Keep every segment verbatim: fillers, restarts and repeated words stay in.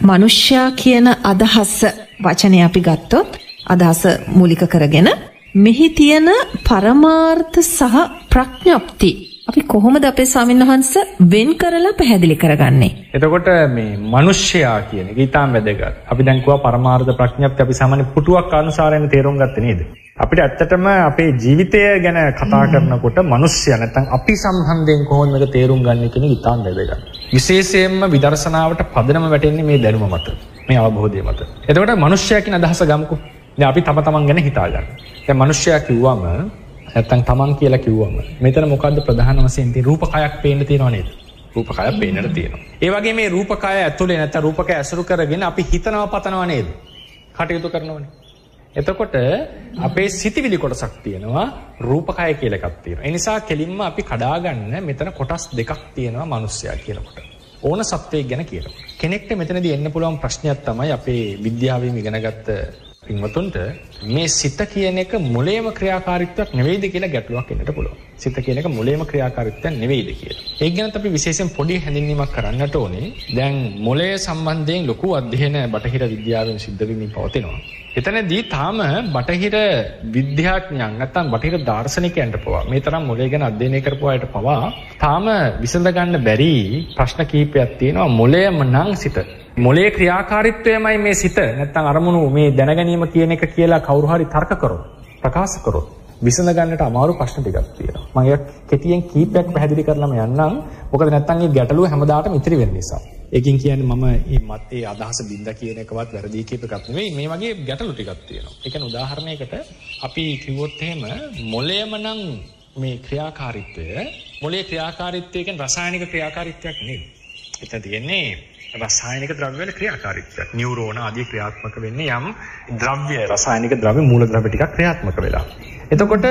මනුෂ්‍යයා කියන අදහස වචනය අපි ගත්තොත් අදහස මූලික කරගෙන මෙහි තියෙන පරමාර්ථ සහ ප්‍රඥප්ති අපි කොහොමද අපේ ස්වාමීන් වහන්සේ වෙන් කරලා පැහැදිලි කරගන්නේ? එතකොට මේ මනුෂ්‍යයා කියන එක ඊටාම් වැදගත්. අපි දැන් කිව්වා පරමාර්ථ ප්‍රඥප්ති අපි සාමාන්‍ය පුටුවක් අනුසාරයෙන් තේරුම් ගත්තේ නේද? අපිට ඇත්තටම අපේ ජීවිතය ගැන කතා කරනකොට මනුෂ්‍යයා නැත්නම් අපි සම්බන්ධයෙන් කොහොමද මේක තේරුම් ගන්න කියන එක ඊටාම් වැදගත්. විශේෂයෙන්ම විදර්ශනාවට පදනම වැටෙන්නේ මේ දැනුම මත, මේ අවබෝධය මත. එතකොට මනුෂ්‍යයා කියන අදහස ගමුකෝ. දැන් අපි තම තමන් ගැන හිතා ගන්න. දැන් මනුෂ්‍යයා කිව්වම නැත්තම් තමන් කියලා කිව්වම මෙතන මොකද්ද ප්‍රධාන වශයෙන් තියෙන රූපකයක් පේන්න තියෙනව නේද? රූපකයක් පේන්නට තියෙනවා. ඒ වගේ මේ රූපකය ඇතුලේ නැත්තම් රූපකය ඇසුරු කරගෙන අපි හිතනවා පතනවා නේද? කටයුතු කරනවනේ. එතකොට අපේ සිතිවිලි කොටසක් තියෙනවා, රූපකය කියලා එකක් තියෙනවා. ඒ නිසා කෙලින්ම අපි කඩා ගන්න මෙතන කොටස් දෙකක් තියෙනවා මනුස්සයා කියනකොට. ඕන සත්වයක් ගැන කියනවා. කෙනෙක්ට මෙතනදී එන්න පුළුවන් ප්‍රශ්නයක් තමයි අපේ විද්‍යාවෙන් ඉගෙනගත්ත පින්වතුන්ට මේ සිත කියන එක මොළේම ක්‍රියාකාරීත්වයක් නෙවෙයිද කියලා ගැටලුවක් එන්නට පුළුවන්. සිත කියන එක මොළේම ක්‍රියාකාරීත්වයක් නෙවෙයිද කියලා. ඒක ගැනත් අපි විශේෂයෙන් පොඩි හැඳින්වීමක් කරන්නට ඕනේ. දැන් මොළය සම්බන්ධයෙන් ලොකු අධ්‍යයන බටහිර විද්‍යාවෙන් සිද්ධ වෙමින් පවතිනවා. එතනදී තාම බටහිර විද්‍යාඥයන් නැත්නම් බටහිර දාර්ශනිකයන්ට පවා මේ තරම් මොළය ගැන අධ්‍යයනය කරපු අයට පවා තාම විසඳ ගන්න බැරි ප්‍රශ්න කිහිපයක් තියෙනවා. මොළයම නම් සිත. මොළයේ ක්‍රියාකාරීත්වයමයි මේ සිත නැත්නම් අරමුණු මේ දැනගැනීම කියන එක කියලා කවුරු හරි තර්ක කරොත් ප්‍රකාශ කරොත් විසඳ ගන්නට අමාරු ප්‍රශ්න ටිකක් තියෙනවා. මම ඒක කෙටියෙන් කීපයක් පැහැදිලි කරලාම යන්නම්. මොකද නැත්නම් මේ ගැටලුව හැමදාටම ඉතිරි වෙන නිසා. ඒකින් කියන්නේ මම මේ මතේ අදහස බින්ද කියන එකවත් වැරදි කියප එකක් නෙවෙයි. මේ වගේ ගැටලු ටිකක් තියෙනවා. ඒ කියන්නේ උදාහරණයකට අපි කිව්වොත් එහෙම මොළයම නම් මේ ක්‍රියාකාරීත්වය මොළයේ ක්‍රියාකාරීත්වය කියන්නේ රසායනික ක්‍රියාකාරීත්වයක් නෙවෙයි. එතන තියෙන්නේ රසායනික ද්‍රව්‍ය වල ක්‍රියාකාරීත්වයක්. නියුරෝන ආදී ක්‍රියාත්මක වෙන්නේ යම් ද්‍රව්‍ය රසායනික ද්‍රව්‍ය මූල ද්‍රව්‍ය ටිකක් ක්‍රියාත්මක වෙලා. එතකොට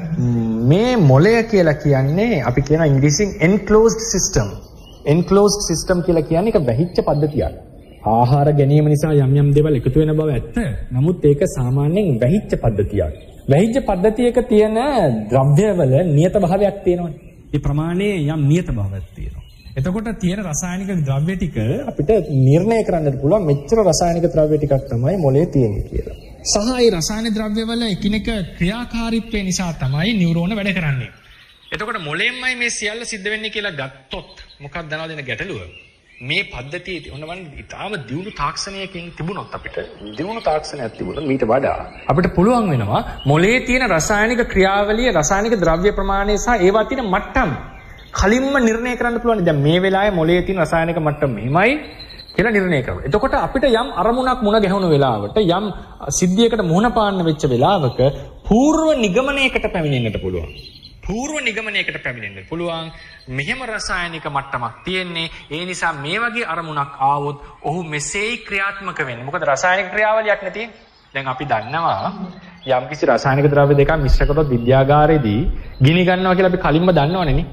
මේ මොළය කියලා කියන්නේ අපි කියන ඉංග්‍රීසියෙන් enclosed system. enclosed system කියලා කියන්නේ ඒක වැහිච්ච පද්ධතියක්. ආහාර ගැනීම නිසා යම් යම් දේවල් එකතු වෙන බව ඇත්ත. නමුත් ඒක සාමාන්‍යයෙන් වැහිච්ච පද්ධතියක්. වැහිච්ච පද්ධතියක තියෙන ද්‍රව්‍යවල නියත භාවයක් තියෙනවනේ. ඒ ප්‍රමාණයේ යම් නියත භාවයක් තියෙනවා. එතකොට තියෙන රසායනික ද්‍රව්‍ය ටික අපිට නිර්ණය කරන්නත් පුළුවන් මෙච්චර රසායනික ද්‍රව්‍ය ටිකක් තමයි මොළයේ තියෙන්නේ කියලා. සහ ඒ රසායනික ද්‍රව්‍ය වල එකිනෙක ක්‍රියාකාරීත්වය නිසා තමයි නියුරෝන වැඩ කරන්නේ. එතකොට මොළයෙන්මයි මේ සියල්ල සිද්ධ වෙන්නේ කියලා ගත්තොත් මොකක්ද දනවද දෙන ගැටලුව? මේ පද්ධතියේ ඔන්නවන් ඊටාම දියුණු තාක්ෂණයකින් තිබුණොත් අපිට දියුණු තාක්ෂණයක් තිබුණොත් මීට වඩා අපිට පුළුවන් වෙනවා මොළයේ තියෙන රසායනික ක්‍රියාවලිය රසායනික ද්‍රව්‍ය ප්‍රමාණය සහ ඒවා තියෙන මට්ටම් කලින්ම නිර්ණය කරන්න පුළුවන්. දැන් මේ වෙලාවේ මොළයේ තියෙන රසායනික මට්ටම මෙහිමයි කියලා නිර්ණය කරනවා. එතකොට අපිට යම් අරමුණක් මුණ ගැහුණු වෙලාවට යම් සිද්ධියකට මුහුණ පාන්න වෙච්ච වෙලාවක పూర్ව නිගමනයකට පැමිණෙන්නට පුළුවන්. పూర్ව නිගමනයකට පැමිණෙන්න පුළුවන්. මෙහෙම රසායනික මට්ටමක් තියෙන්නේ. ඒ නිසා මේ වගේ අරමුණක් ආවොත් ඔහු මෙසේයි ක්‍රියාත්මක වෙන්නේ. මොකද රසායනික ක්‍රියාවලියක් නේ තියෙන්නේ. දැන් අපි දන්නවා යම් කිසි රසායනික ද්‍රව්‍ය දෙකක් මිශ්‍ර කරොත් විද්‍යාගාරයේදී ගිනි ගන්නවා කියලා අපි කලින්ම දන්නවනේ නේ.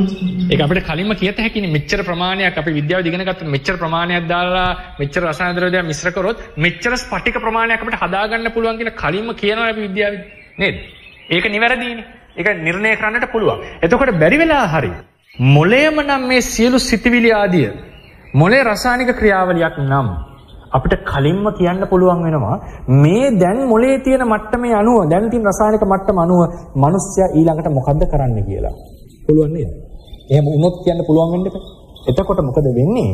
ඒක අපිට කලින්ම කියත හැකිනේ. මෙච්චර ප්‍රමාණයක් අපි විද්‍යාවේ ඉගෙන ගත්ත මෙච්චර ප්‍රමාණයක් දාලා මෙච්චර රසායන ද්‍රව්‍ය දෙක මිශ්‍ර කරොත් මෙච්චර ස්පටික ප්‍රමාණයක් අපිට හදාගන්න පුළුවන් කියලා කලින්ම කියනවා අපි විද්‍යාවේ නේද? ඒක නිවැරදිනේ. ඒක නිර්ණය කරන්නට පුළුවන්. එතකොට බැරි වෙලා හරි මොළයම නම් මේ සියලු සිතිවිලි ආදිය මොළේ රසායනික ක්‍රියාවලියක් නම් අපිට කලින්ම කියන්න පුළුවන් වෙනවා මේ දැන් මොළේ තියෙන මට්ටමේ අණුව දැන් තියෙන රසායනික මට්ටම අණුව මිනිස්සයා ඊළඟට මොකද්ද කරන්න කියලා. පුළුවන් නේද? එහෙම වුණොත් කියන්න පුළුවන් වෙන්න බෑ. එතකොට මොකද වෙන්නේ?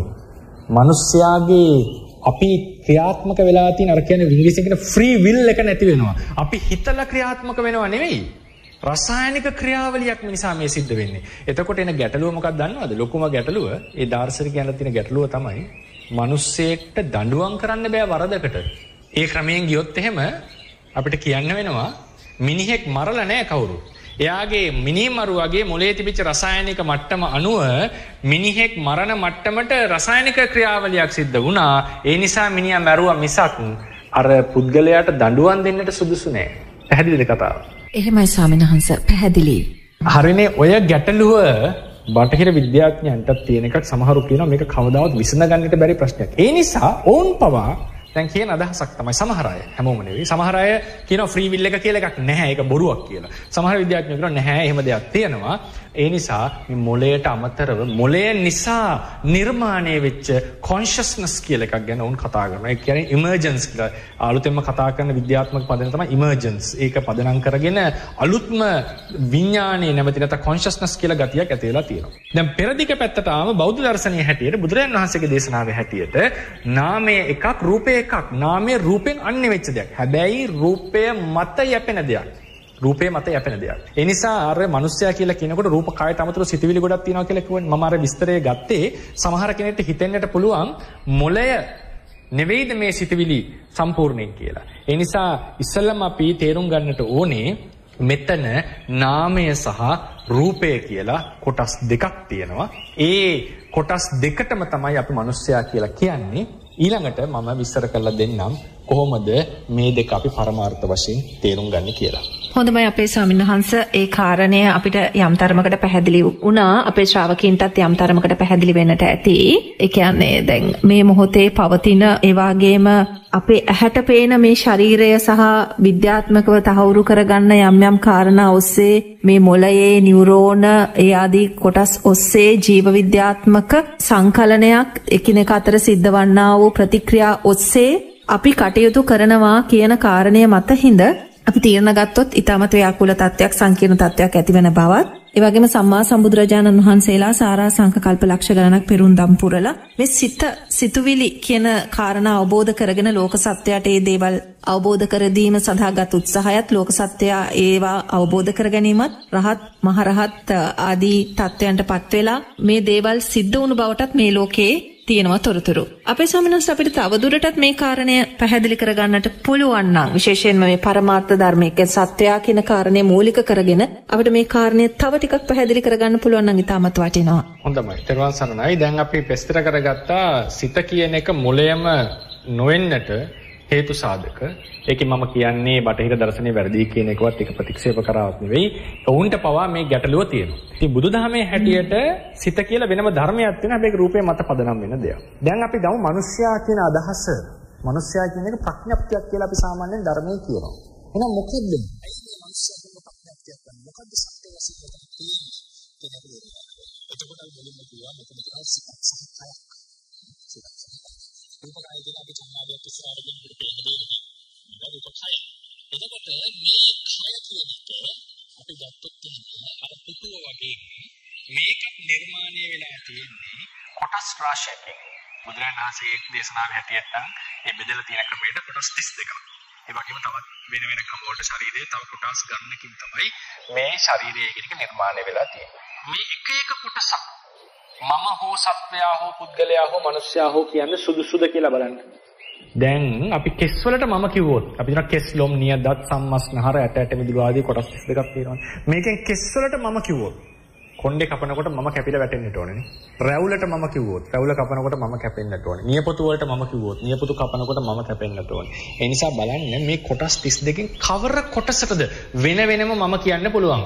මිනිස්යාගේ අපි ක්‍රියාත්මක වෙලා තියෙන අර කියන්නේ ඉංග්‍රීසියෙන් කියන ෆ්‍රී විල් එක නැති වෙනවා. අපි හිතලා ක්‍රියාත්මක වෙනව නෙවෙයි. රසායනික ක්‍රියාවලියක් නිසා මේ සිද්ධ වෙන්නේ. එතකොට එන ගැටලුව මොකක්ද දන්නවද? ලොකුම ගැටලුව ඒ දාර්ශනිකයන්ට තියෙන ගැටලුව තමයි මිනිස්සෙක්ට දඬුවම් කරන්න බෑ වරදකට. ඒ ක්‍රමයෙන් ගියොත් එහෙම අපිට කියන්න වෙනවා මිනිහෙක් මරලා නෑ කවුරු. එයාගේ මිනිමරුවගේ මොළයේ තිබිච්ච රසායනික මට්ටම අනුව මිනිහෙක් මරණ මට්ටමට රසායනික ක්‍රියාවලියක් සිද්ධ වුණා. ඒ නිසා මිනිහා මැරුවා මිසක් අර පුද්ගලයාට දඬුවම් දෙන්නට සුදුසු නෑ. පැහැදිලිද කතාව? එහෙමයි ස්වාමීන් වහන්සේ පැහැදිලි. හරිනේ. ඔය ගැටලුව බටහිර විද්‍යාඥයන්ට තියෙන එකක්. සමහරු කියනවා මේක කවදාවත් විසඳ ගන්නට බැරි ප්‍රශ්නයක්. ඒ නිසා ඕන් පවා දැන් කියන අදහසක් තමයි සමහර අය හැමෝම නෙවෙයි. සමහර අය කියනවා ෆ්‍රී විල් එක කියලා එකක් නැහැ. ඒක බොරුවක් කියලා. සමහර විද්‍යාඥයෝ කියනවා නැහැ එහෙම දෙයක් තියෙනවා. ඒ නිසා මේ මොළයට අමතරව මොළය නිසා නිර්මාණය වෙච්ච කොන්ෂස්නස් කියලා එකක් ගැන උන් කතා කරනවා. ඒ කියන්නේ ඉමර්ජන්ස් කියලා. අලුතෙන්ම කතා කරන විද්‍යාත්මක පදන තමයි ඉමර්ජන්ස්. ඒක පදනම් කරගෙන අලුත්ම විඥානයේ නැමැති නැත්නම් කොන්ෂස්නස් කියලා ගතියක් ඇති වෙලා තියෙනවා. දැන් පෙරදිග පැත්තට ආව බෞද්ධ දර්ශනයේ හැටියට බුදුරජාණන් වහන්සේගේ දේශනාවේ හැටියට නාමය එකක් රූපය එකක්. නාමය රූපෙන් අන්නේ වෙච්ච දෙයක්. හැබැයි රූපය මත යැපෙන දෙයක්. රූපේ මත යැපෙන දෙයක්. ඒ නිසා අර මිනිස්සයා කියලා කියනකොට රූප කායට අමතරව සිතවිලි ගොඩක් තියෙනවා කියලා කිව්වනේ. මම අර විස්තරය ගත්තේ සමහර කෙනෙක්ට හිතෙන්නට පුළුවන් මොළය නෙවෙයිද මේ සිතවිලි සම්පූර්ණයෙන් කියලා. ඒ නිසා ඉස්සෙල්ලාම අපි තේරුම් ගන්නට ඕනේ මෙතන නාමය සහ රූපය කියලා කොටස් දෙකක් තියෙනවා. ඒ කොටස් දෙකටම තමයි අපි මිනිස්සයා කියලා කියන්නේ. ඊළඟට මම විස්තර කරලා දෙන්නම් කොහොමද මේ දෙක අපි පරමාර්ථ වශයෙන් තේරුම් ගන්න කියලා. හොඳයි අපේ ස්වාමීන් වහන්සේ ඒ කාරණය අපිට යම් තරමකට පැහැදිලි වුණා. අපේ ශ්‍රාවකීන්ටත් යම් තරමකට පැහැදිලි වෙන්නට ඇති. ඒ කියන්නේ දැන් මේ මොහොතේ පවතින ඒ වගේම අපේ ඇහැට පේන මේ ශරීරය සහ විද්‍යාත්මකව තහවුරු කරගන්න යම් යම් කාරණා ඔස්සේ මේ මොළයේ නියුරෝන ඒ ආදී කොටස් ඔස්සේ ජීව විද්‍යාත්මක සංකලනයක් එකිනෙක අතර සිද්ධවන්නා වූ ප්‍රතික්‍රියා ඔස්සේ අපි කටයුතු කරනවා කියන කාරණය මත හිඳ අපි තීරණ ගත්තොත් ඊටමත් ව්‍යාකූල තත්ත්වයක් සංකීර්ණ තත්ත්වයක් ඇති වෙන බවත් ඒ වගේම සම්මා සම්බුදුරජාණන් වහන්සේලා සාරා සංකල්ප ලක්ෂ ගණනක් පෙරුම්දම් පුරලා මේ සිත සිතුවිලි කියන කාරණා අවබෝධ කරගෙන ලෝක සත්‍යයට ඒ දේවල් අවබෝධ කර දීම සඳහා ගත් උත්සාහයත් ලෝක සත්‍යය ඒවා අවබෝධ කර ගැනීමත් රහත් මහරහත් ආදී තත්ත්වයන්ටපත් වෙලා මේ දේවල් සිද්ධ වුණු බවටත් මේ ලෝකේ තියෙනවා තොරතුරු. අපේ ස්වාමීන් වහන්සේ අපිට තවදුරටත් මේ කාරණය පැහැදිලි කරගන්නට පුළුවන් නම් විශේෂයෙන්ම මේ පරමාර්ථ ධර්මයක සත්‍යය කියන කාරණය මූලික කරගෙන අපිට මේ කාරණය තව ටිකක් පැහැදිලි කරගන්න පුළුවන් නම් ඉතාමත් වටිනවා. හොඳයි. ත්‍රිවන් සරණයි. දැන් අපි පෙස්තර කරගත්තා සිත කියන එක මොළයම නොවෙන්නට හේතු සාධක. ඒකේ මම කියන්නේ බටහිර දර්ශනයේ වැරදි කියන එකවත් එක ප්‍රතික්ෂේප කරාවත් නෙවෙයි. ඔවුන්ට පවා මේ ගැටලුව තියෙනවා. ඉතින් බුදුදහමේ හැටියට සිත කියලා වෙනම ධර්මයක් තියෙනවා. හැබැයි රූපේ මත පදනම් වෙන දෙයක්. දැන් අපි ගමු මිනිස්යා කියන අදහස. මිනිස්යා කියන එක ප්‍රඥප්තියක් කියලා අපි සාමාන්‍යයෙන් ධර්මයේ කියනවා. එහෙනම් මොකද? ඇයි මේ මිනිස්යා කියන ප්‍රඥප්තියක් ගන්න? මොකද්ද සත්‍ය වශයෙන් තියෙන්නේ? එතකොට මුලින්ම කියනවා මෙතන තියෙනවා සිතක් සහ කයක්. සිතක් සහ රූපකායයෙන් අපි සම්මාදයක් ඉස්සරහට ගෙනියන්න දෙන්නේ. රූපකාය. එතකොට මේ කය කියන එක අපි ගත්තොත් අර පුතුව වගේ මේක නිර්මාණය වෙලා තියෙන්නේ කොටස් රාශියකින්. බුදුරජාණන් වහන්සේ දේශනාවේ හැටියට නම් මේ බෙදලා තියෙන ක්‍රමයට කොටස් තිස් දෙකක්. ඒ වගේම තවත් වෙන වෙන ක්‍රම වලට ශරීරයේ තව කොටස් ගන්නකින් තමයි මේ ශරීරයේ කියන එක නිර්මාණය වෙලා තියෙන්නේ. මේ එක එක කොටසක් මම හෝ සත්වයා හෝ පුද්ගලයා හෝ මනුස්සයා හෝ කියන්නේ සුදුසුද කියලා බලන්න. දැන් අපි කෙස් වලට මම කිව්වොත් අපි කියන කෙස් ලොම් නිය දත් සම්මස්නහර ඇට ඇට මිදුළු ආදී කොටස් තිස් දෙකක් තියෙනවා. මේකෙන් කෙස් වලට මම කිව්වොත් කොණ්ඩේ කපනකොට මම කැපිලා වැටෙන්නට ඕනේ නේ. රැවුලට මම කිව්වොත් රැවුල කපනකොට මම කැපෙන්නට ඕනේ. නියපොතු වලට මම කිව්වොත් නියපොතු කපනකොට මම කැපෙන්නට ඕනේ. ඒ නිසා බලන්න මේ කොටස් තිස් දෙකෙන් කවර කොටසටද වෙන වෙනම මම කියන්න පුළුවන්.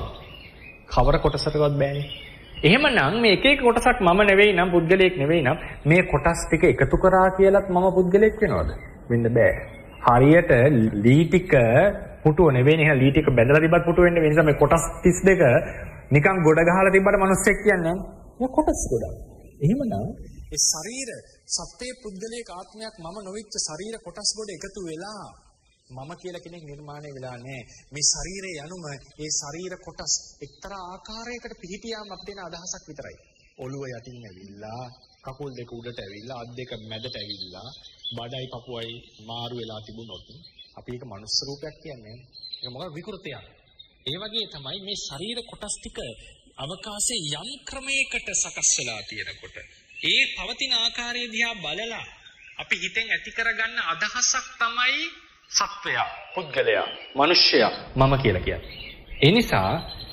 කවර කොටසටවත් බෑනේ. එහෙමනම් මේ එක එක කොටසක් මම නෙවෙයි නම් පුද්ගලයෙක් නෙවෙයි නම් මේ කොටස් ටික එකතු කරා කියලත් මම පුද්ගලයෙක් වෙනවද? වෙන්න බෑ. හරියට ලී ටික පුටුව නෙවෙයි නේ ලී ටික බැඳලා තිබ්බත් පුටුව වෙන්නේ. ඒ නිසා මේ කොටස් තිස් දෙක නිකන් ගොඩ ගහලා තිබ්බට මිනිස්සෙක් කියන්නේ නැහැ. මේ කොටස් ගොඩක්. එහෙමනම් ඒ ශරීර සත්‍යයේ පුද්ගලයෙක් ආත්මයක් මම නොවිච්ච ශරීර කොටස් ගොඩ එකතු වෙලා මම කියලා කෙනෙක් නිර්මාණය වෙලා නැහැ. මේ ශරීරය යනුම ඒ ශරීර කොටස් එක්තරා ආකාරයකට පිහිටියාම අපිට එන අදහසක් විතරයි. ඔළුව යටින් ඇවිල්ලා, කකුල් දෙක උඩට ඇවිල්ලා, අත් දෙක මැදට ඇවිල්ලා, බඩයි පපුවයි මාරු වෙලා තිබුණොත් අපි ඒක මනුස්ස රූපයක් කියන්නේ. ඒක මොකද විකෘතයක්. ඒ වගේ තමයි මේ ශරීර කොටස් ටික අවකාශයේ යම් ක්‍රමයකට සකස් වෙලා තියෙනකොට ඒ පවතින ආකාරය දිහා බලලා අපි හිතෙන් ඇති කරගන්න අදහසක් තමයි සත්වයා, පුද්ගලයා, මිනිසයා මම කියලා කියන්නේ. ඒ නිසා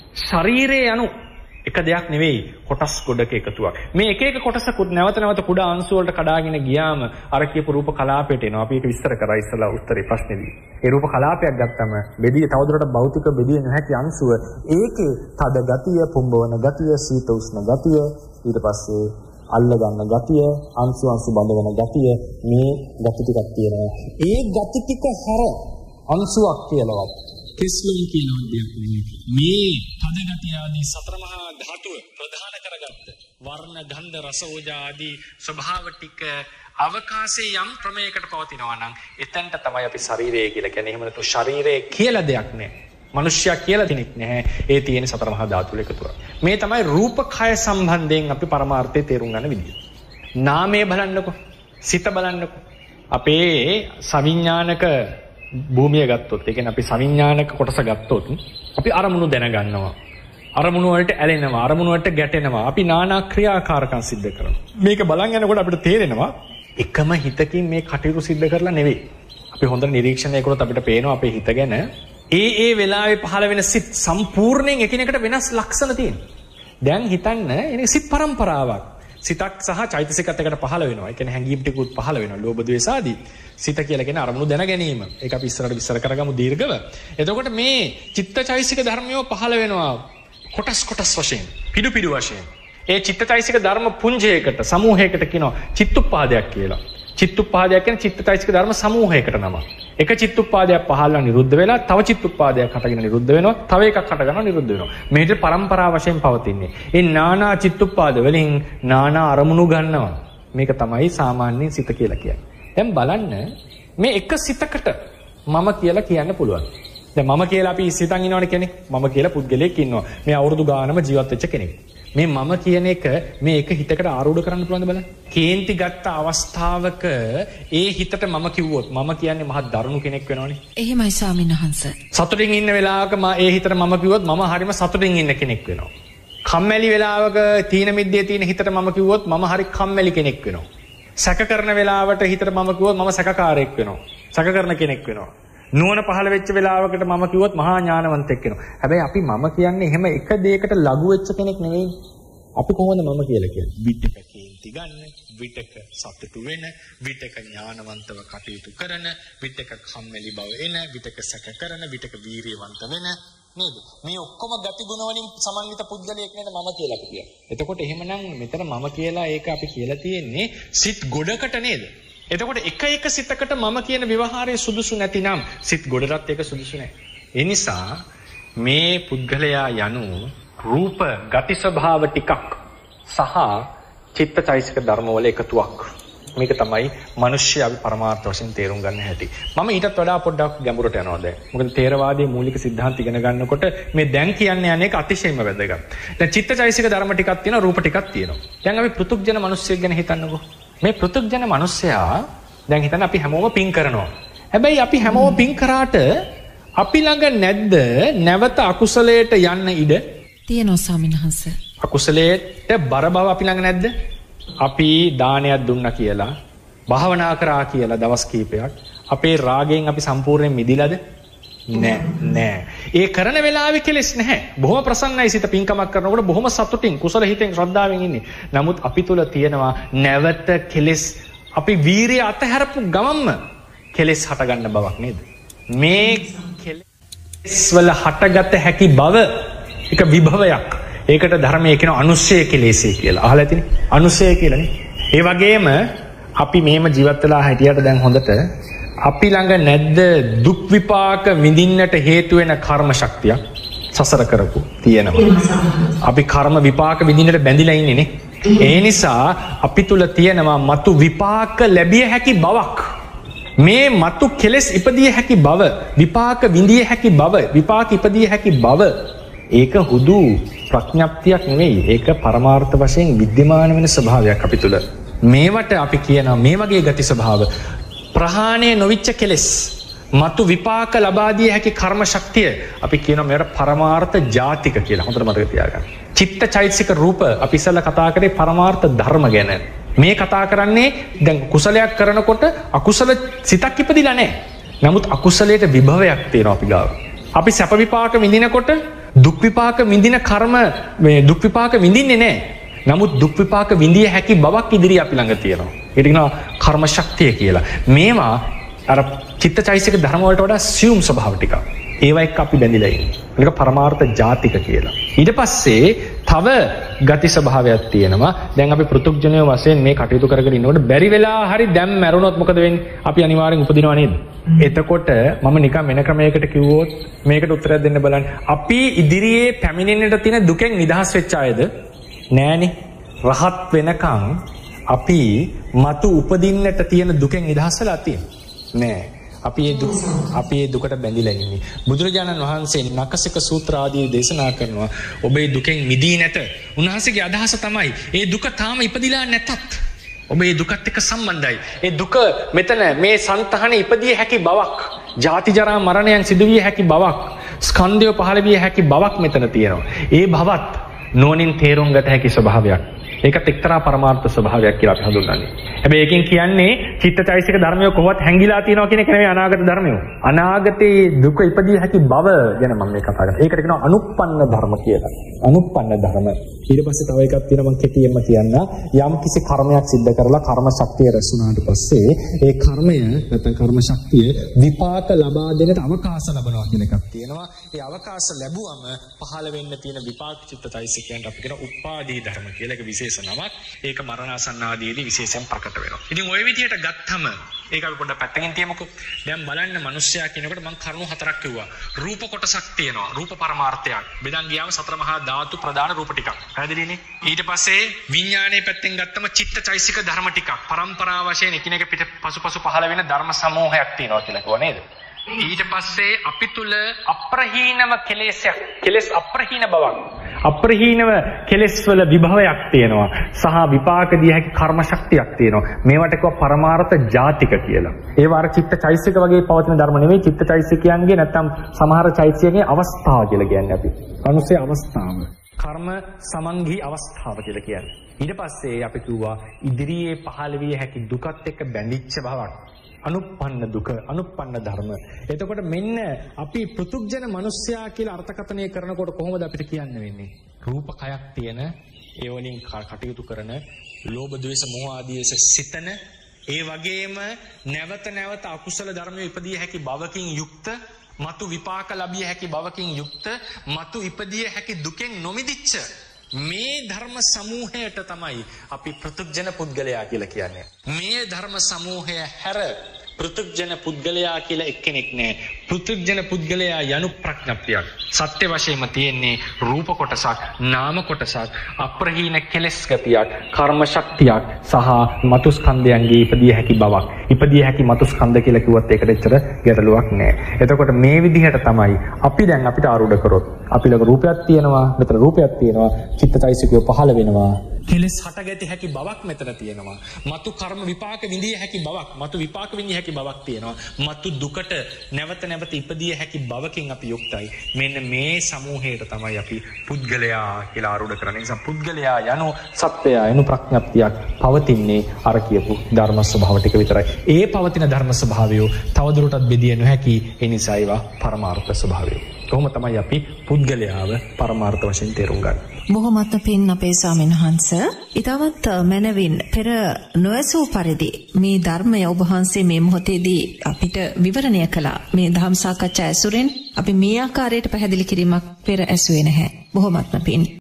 ශරීරයේ අනු එක දෙයක් නෙවෙයි කොටස් ගොඩක එකතුවක්. මේ එක එක කොටසකුත් නැවත නැවත කුඩා අංශු වලට කඩාගෙන ගියාම අර කියපු රූප කලාපයට එනවා. අපි ඒක විස්තර කරා ඉස්සලා උත්තරේ ප්‍රශ්නේදී. ඒ රූප කලාපයක් ගත්තම බෙදී තවදුරටත් භෞතික බෙදී නොහැකි අංශුව ඒකේ තද ගතිය, පුම්බවන ගතිය, සීත උෂ්ණ ගතිය, ඊට පස්සේ අල්ල ගන්න ගතිය, අංශු අංශු බඳවන ගතිය, මේ ගති ටිකක් තියෙනවා. ඒ ගති ටික හැර අංශුවක් කියලාවත් ක්‍රිස්ලොන් කියන දෙයක් මේ පදගතිය ආදී සතර මහා ධාතුව ප්‍රධාන කරගත්ත වර්ණ ගන්ධ රස ඕජා ආදී ස්වභාව ටික අවකාශයේ යම් ක්‍රමයකට පවතිනවා නම් එතනට තමයි අපි ශරීරය කියලා කියන්නේ. එහෙම නැතු ශරීරය කියලා දෙයක් නැහැ. මනුෂ්‍යයා කියලා කෙනෙක් නැහැ. ඒ තියෙන සතර මහා ධාතු වල එකතුවක්. මේ තමයි රූපකය සම්බන්ධයෙන් අපි පරමාර්ථය තේරුම් ගන්න විදිය. නාමය බලන්නකො. සිත බලන්නකො. අපේ සවිඥානික භූමිය ගත්තොත්, ඒ කියන්නේ අපි සවිඥානික කොටස ගත්තොත් අපි අරමුණු දැනගන්නවා. අරමුණු වලට ඇලෙනවා, අරමුණු වලට ගැටෙනවා. අපි নানা ක්‍රියාකාරකම් සිද්ධ කරනවා. මේක බලන් යනකොට අපිට තේරෙනවා එකම හිතකින් මේ කටයුතු සිද්ධ කරලා නෙවෙයි. අපි හොඳට නිරීක්ෂණය කරොත් අපිට පේනවා අපේ හිත ගැන ඒ ඒ වෙලාවේ පහළ වෙන සිත් සම්පූර්ණයෙන් එකිනෙකට වෙනස් ලක්ෂණ තියෙනවා. දැන් හිතන්න එනේ සිත් පරම්පරාවක්. සිතක් සහ චෛතසිකත් එකට පහළ වෙනවා. ඒ කියන්නේ හැඟීම් ටිකුත් පහළ වෙනවා. ලෝභ ද්වේෂ ආදී. සිත කියලා කියන අරමුණු දැන ගැනීම. ඒක අපි ඉස්සරහට විස්තර කරගමු දීර්ඝව. එතකොට මේ චිත්තචෛතසික ධර්මයෝ පහළ වෙනවා කොටස් කොටස් වශයෙන්, පිඩු පිඩු වශයෙන්. ඒ චිත්තචෛතසික ධර්ම පුංජයකට, සමූහයකට කියනවා චිත්තුප්පාදයක් කියලා. චිත්තුප්පාදයක් කියන්නේ චිත්තචෛතසික ධර්ම සමූහයකට නම. එක චිත්තුප්පාදයක් පහළලා නිරුද්ධ වෙලා තව චිත්තුප්පාදයක් හටගෙන නිරුද්ධ වෙනවා. තව එකක් හටගනවා නිරුද්ධ වෙනවා. මේක පරම්පරා වශයෙන් පවතින්නේ. ඒ නානා චිත්තුප්පාද වලින් නානා අරමුණු ගන්නවා. මේක තමයි සාමාන්‍යයෙන් සිත කියලා කියන්නේ. දැන් බලන්න මේ එක සිතකට මම කියලා කියන්න පුළුවන්. දැන් මම කියලා අපි සිතන් ඉන්නවනේ කෙනෙක්. මම කියලා පුද්ගලයෙක් ඉන්නවා. මේ අවුරුදු ගානම ජීවත් වෙච්ච කෙනෙක්. මේ මම කියන එක මේ එක හිතකට ආරූඪ කරන්න පුළුවන්ද බලන්න. කේන්ති ගත්ත අවස්ථාවක ඒ හිතට මම කිව්වොත් මම කියන්නේ මහත් දරුණු කෙනෙක් වෙනවනේ. එහෙමයි ස්වාමීන් වහන්සේ. සතුටින් ඉන්න වෙලාවක ඒ හිතට මම කිව්වොත් මම හරිම සතුටින් ඉන්න කෙනෙක් වෙනවා. කම්මැලි වෙලාවක තීන මිද්දේ තියෙන හිතට මම කිව්වොත් මම හරි කම්මැලි කෙනෙක් වෙනවා. සැක කරන වෙලාවට හිතට මම කිව්වොත් මම සැකකාරයෙක් වෙනවා. සැක කරන කෙනෙක් වෙනවා. නුවණ පහළ වෙච්ච වෙලාවකට මම කිව්වොත් මහා ඥානවන්තයෙක් වෙනවා. හැබැයි අපි මම කියන්නේ එහෙම එක දෙයකට ලඝු වෙච්ච කෙනෙක් නෙවෙයි. අපි කොහොමද මම කියලා කියන්නේ? විතක කේන්ති ගන්න, විතක සතුටු වෙන, විතක ඥානවන්තව කටයුතු කරන, විතක කම්මැලි බව එන, විතක සැක කරන, විතක වීරියවන්ත වෙන නේද? මේ ඔක්කොම ගති ගුණ වලින් සමන්විත පුද්ගලයෙක් නේද මම කියලා කියන්නේ. එතකොට එහෙමනම් මෙතන මම කියලා ඒක අපි කියලා තියෙන්නේ සිත් ගොඩකට නේද? එතකොට එක එක සිතකට මම කියන ව්‍යවහාරය සුදුසු නැතිනම් සිත් ගොඩටත් ඒක සුදුසු නැහැ. ඒ නිසා මේ පුද්ගලයා යනු රූප ගති ස්වභාව ටිකක් සහ චිත්තචෛතසික ධර්ම වල එකතුවක්. මේක තමයි මිනිස්සු අපි පරමාර්ථ වශයෙන් තේරුම් ගන්න හැටි. මම ඊටත් වඩා පොඩ්ඩක් ගැඹුරට යනවා දැන්. මොකද තේරවාදයේ මූලික સિદ્ધාන්ත ඉගෙන ගන්නකොට මේ දැන් කියන්නේ අනේක අතිශයින්ම වැදගත්. දැන් චිත්තචෛතසික ධර්ම ටිකක් තියෙනවා, රූප ටිකක් තියෙනවා. දැන් අපි පෘථුග්ජන මිනිස්සෙක් ගැන හිතන්නකෝ. මේ පෘථුග්ජන මිනිස්සයා දැන් හිතන්න අපි හැමෝම පින් කරනවා. හැබැයි අපි හැමෝම පින් කරාට අපි ළඟ නැද්ද නැවත අකුසලයට යන්න ඉඩ? තියෙනවා ස්වාමීන් වහන්සේ. අකුසලයට බර බව අපි ළඟ නැද්ද? අපි දානයක් දුන්නා කියලා, භාවනා කරා කියලා දවස් කීපයක් අපේ රාගයෙන් අපි සම්පූර්ණයෙන් මිදිලාද? නෑ නෑ. ඒ කරන වෙලාවේ කෙලෙස් නැහැ. බොහොම ප්‍රසන්නයි සිත පින්කමක් කරනකොට බොහොම සතුටින් කුසල හිතෙන් ශ්‍රද්ධාවෙන් ඉන්නේ. නමුත් අපි තුල තියෙනවා නැවත කෙලෙස්. අපි වීරිය අතහැරපු ගමන්ම කෙලෙස් හටගන්න බවක් නේද? මේ කෙලෙස් වල හටගත හැකි බව එක විභවයක්. ඒකට ධර්මයේ කියන අනුස්සය කෙලෙසි කියලා. අහලා ඇතිනේ? අනුස්සය කියලානේ. ඒ වගේම අපි මේම ජීවත් වෙලා හිටියට දැන් හොඳට අපි ළඟ නැද්ද දුක් විපාක විඳින්නට හේතු වෙන කර්ම ශක්තියක් සසර කරපු තියෙනවා. අපි කර්ම විපාක විඳින්නට බැඳිලා ඉන්නේ නේ. ඒ නිසා අපි තුල තියෙනවා මතු විපාක ලැබිය හැකි බවක්. මේ මතු කෙලෙස් ඉපදිය හැකි බව, විපාක විඳිය හැකි බව, විපාක ඉපදිය හැකි බව. ඒක හුදු ප්‍රඥප්තියක් නෙවෙයි. ඒක පරමාර්ථ වශයෙන් विद्यमान වෙන ස්වභාවයක් අපි තුල. මේවට අපි කියනවා මේ වගේ ගති ස්වභාව ප්‍රහාණය නොවිච්ච කෙලෙස්, මතු විපාක ලබා දිය හැකි කර්ම ශක්තිය අපි කියනවා මේකට පරමාර්ථ ජාතික කියලා. හොඳට මතක තියාගන්න. චිත්ත චෛතසික රූප අපි ඉස්සෙල්ලා කතා කරේ පරමාර්ථ ධර්ම ගැන. මේ කතා කරන්නේ දැන් කුසලයක් කරනකොට අකුසල සිතක් ඉපදිලා නැහැ. නමුත් අකුසලයට විභවයක් තියෙනවා අපි ගාව. අපි සැප විපාක විඳිනකොට දුක් විපාක විඳින කර්ම මේ දුක් විපාක විඳින්නේ නැහැ. නමුත් දුක් විපාක විඳිය හැකි බවක් ඉදිරිය අපි ළඟ තියෙනවා. ඒකට කියනවා කර්ම ශක්තිය කියලා. මේවා අර චිත්තචෛතසික ධර්ම වලට වඩා සියුම් ස්වභාව ටිකක්. ඒවා එක්ක අපි බැඳිලා ඉන්නේ. මේක පරමාර්ථ ජාතික කියලා. ඊට පස්සේ තව ගති ස්වභාවයක් තියෙනවා. දැන් අපි පෘථුග්ජනය වශයෙන් මේ කටයුතු කරගෙන ඉන්නකොට බැරි වෙලා හරි දැන් මැරුණොත් මොකද වෙන්නේ? අපි අනිවාර්යෙන් උපදිනව නේද? එතකොට මම නිකන් වෙන ක්‍රමයකට කිව්වොත් මේකට උත්තරයක් දෙන්න බලන්න. අපි ඉදිරියේ පැමිණෙන්නට තියෙන දුකෙන් නිදහස් වෙච්ච අයද? නෑනේ. රහත් වෙනකන් අපි මතු උපදින්නට තියෙන දුකෙන් නිදහස් වෙලා තියෙන්නේ නෑ. අපි ඒ දුක අපි ඒ දුකට බැඳිලා ඉන්නේ. බුදුරජාණන් වහන්සේ නකසික සූත්‍ර ආදී දේශනා කරනවා ඔබේ දුකෙන් මිදී නැත. උන්වහන්සේගේ අදහස තමයි ඒ දුක තාම ඉපදිලා නැතත් ඔබ ඒ දුකත් එක්ක සම්බන්ධයි. ඒ දුක මෙතන මේ సంతහනේ ඉපදිය හැකි බවක්, ජාති ජරා මරණයන් සිදුවිය හැකි බවක්, ස්කන්ධය පහළ විය හැකි බවක් මෙතන තියෙනවා. ඒ භවත් නෝනින් තේරුම් ගත හැකි ස්වභාවයක්. ඒකත් එක්තරා පරමාර්ථ ස්වභාවයක් කියලා අපි හඳුන්වන්නේ. හැබැයි ඒකෙන් කියන්නේ චිත්තචෛතසික ධර්මය කොහොමවත් හැංගිලා තියෙනවා කියන එක නෙවෙයි අනාගත ධර්මය. අනාගතේ දුක ඉපදිය හැකි බව ගැන මම මේ කතා කරන්නේ. ඒකට කියනවා අනුප්පන්න ධර්ම කියලා. අනුප්පන්න ධර්ම. ඊට පස්සේ තව එකක් තියෙනවා මම කෙටියෙන්ම කියන්න. යම් කිසි කර්මයක් සිද්ධ කරලා කර්ම ශක්තිය රැස් වුණාට පස්සේ ඒ කර්මය නැත්නම් කර්ම ශක්තිය විපාක ලබා දෙන්නට අවකාශ ලබනවා කියන එකක් තියෙනවා. ඒ අවකාශ ලැබුවම පහළ වෙන්න තියෙන විපාක චිත්තචෛතසිකයන්ට අපි කියන උපාදී ධර්ම කියලා. ඒක විශේෂ නමක්. ඒක මරණාසන්න ආදීදී විශේෂයෙන් ප්‍රකට වෙනවා. ඉතින් ওই විදිහට ගත්තම ඒක අපි පොඩ්ඩක් පැත්තකින් තියමුකෝ. දැන් බලන්න මිනිස්සයා කියනකොට මම කරුණු හතරක් කිව්වා. රූප කොටසක් තියෙනවා. රූප පරමාර්ථයක්. බෙදන් ගියාම සතර මහා ධාතු ප්‍රධාන රූප ටිකක්. පැහැදිලිනේ? ඊට පස්සේ විඥානයේ පැත්තෙන් ගත්තම චිත්තචෛසික ධර්ම ටිකක්. පරම්පරා වශයෙන් එකිනෙක පිට පසුපසු පහළ වෙන ධර්ම සමූහයක් තියෙනවා කියලා කිව්වා නේද? ඊට පස්සේ අපි තුල අප්‍රහීනව කෙලෙසයක් කෙලස් අප්‍රහීන බවක් අප්‍රහීනව කෙලස් වල විභවයක් තියෙනවා සහ විපාක දිය හැකි කර්ම ශක්තියක් තියෙනවා. මේවට කියව පරමාර්ථ ජාතික කියලා. ඒ වාර චිත්තචෛසික වගේ පවතින ධර්ම නෙවෙයි. චිත්තචෛසිකයන්ගේ නැත්තම් සමහර චෛසිකයේ අවස්ථාව කියලා කියන්නේ අපි. අනුසේ අවස්ථාව. කර්ම සමන්හි අවස්ථාව කියලා කියන්නේ. ඊට පස්සේ අපි කිව්වා ඉදිරියේ පහළ විය හැකි දුකත් එක්ක බැඳිච්ච බවක්. අනුප්පන්න දුක, අනුප්පන්න ධර්ම. එතකොට මෙන්න අපි පෘතුග්ජන මිනිසයා කියලා අර්ථකථනය කරනකොට කොහොමද අපිට කියන්න වෙන්නේ? රූප කයක් තියෙන, ඒ වලින් කටයුතු කරන, ලෝභ, ද්වේෂ, මෝහ ආදී සිතන, ඒ වගේම නැවත නැවත අකුසල ධර්මයේ ඉපදිය හැකි බවකින් යුක්ත, මතු විපාක ලැබිය හැකි බවකින් යුක්ත, මතු ඉපදිය හැකි දුකෙන් නොමිදිච්ච මේ ධර්ම සමූහයට තමයි අපි පෘතුග්ජන පුද්ගලයා කියලා කියන්නේ. මේ ධර්ම සමූහය හැර පෘතුග්ජන පුද්ගලයා කියලා එක්කෙනෙක් නැහැ. පෘතුග්ජන පුද්ගලයා යනු ප්‍රඥප්තියක්. සත්‍ය වශයෙන්ම තියෙන්නේ රූප කොටසක්, නාම කොටසක්, අප්‍රහීන කෙලස් ගතියක්, කර්ම ශක්තියක් සහ මතු ස්කන්ධයන්ගේ ඉපදිය හැකි බවක්. ඉපදිය හැකි මතු ස්කන්ධ කියලා කිව්වත් ඒකට එච්චර ගැටලුවක් නැහැ. එතකොට මේ විදිහට තමයි අපි දැන් අපිට ආරූඪ කරොත් අපි ළඟ රූපයක් තියෙනවා, මෙතන රූපයක් තියෙනවා, චිත්තචෛතසිකය පහළ වෙනවා. කෙලස් හටගැති හැකි බවක් මෙතන තියෙනවා. මතු කර්ම විපාක විඳිය හැකි බවක්, මතු විපාක විඳිය හැකි බවක් තියෙනවා. මතු දුකට නැවත නැවත ඉපදිය හැකි බවකින් අපි යුක්තයි. මෙන්න මේ සමූහයට තමයි අපි පුද්ගලයා කියලා ආරූඪ කරන්නේ. නිසා පුද්ගලයා යනු සත්‍යය යනු ප්‍රඥප්තියක් පවතින්නේ අර කියපු ධර්ම ස්වභාව ටික විතරයි. ඒ පවතින ධර්ම ස්වභාවය තවදුරටත් බෙදිය නොහැකි. ඒ නිසා ඒවා පරමාර්ථ ස්වභාවය. කොහොම තමයි අපි පුද්ගලයාව පරමාර්ථ වශයෙන් තේරුම් ගන්න. බොහොමත්ම පින් අපේ ස්වාමීන් වහන්ස. ඊටවත් මනවින් පෙර නොයසූ පරිදි මේ ධර්මය ඔබ වහන්සේ මේ මොහොතේදී අපිට විවරණය කළා. මේ ධම්ම සාකච්ඡා ඇසුරෙන් අපි මේ ආකාරයට පැහැදිලි කිරීමක් පෙර ඇසුවේ නැහැ. බොහොමත්ම පින්.